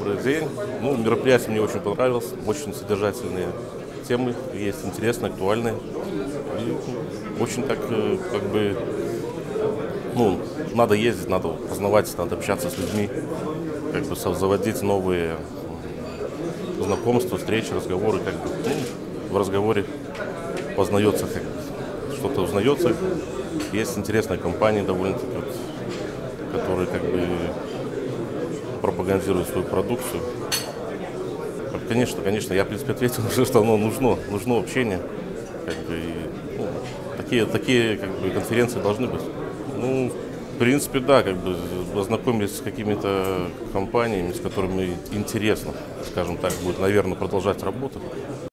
Добрый день. Ну, мероприятие мне очень понравилось, очень содержательные темы есть, интересные, актуальные. И очень так, как бы, ну, надо ездить, надо познавать, надо общаться с людьми, как бы заводить новые знакомства, встречи, разговоры, как бы, ну, в разговоре познается, как бы, что-то узнается. Есть интересные компании довольно-таки, вот, которые как бы пропагандируют свою продукцию. Конечно, я, в принципе, ответил уже, что оно нужно общение. Как бы, и, ну, такие как бы, конференции должны быть. Ну, в принципе, да, как бы ознакомились с какими-то компаниями, с которыми интересно, скажем так, будет, наверное, продолжать работать.